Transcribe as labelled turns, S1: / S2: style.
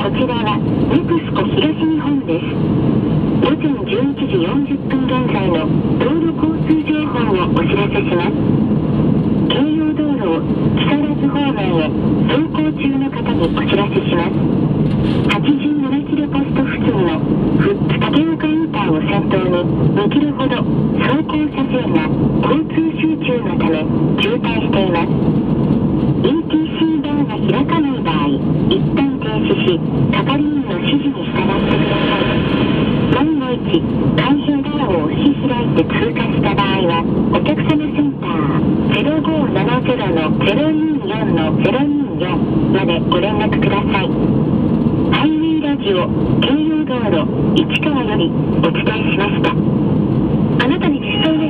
S1: こちらはネクスコ東日本です。午前11時40分現在の道路交通情報をお知らせします。京葉道路を木更津方面へ走行中の方にお知らせします。87キロポスト付近の竹岡インターを先頭に2キロほど走行車線が交通集中のため渋滞しています。ETC ドアが開かない場合、一旦停止し、係員の指示に従ってください。万が一、開閉ドアを押し開いて通過した場合は、お客様センター0570-024-024までご連絡ください。ハイウェイラジオ京葉道路市川よりお伝えしました。あなたに実際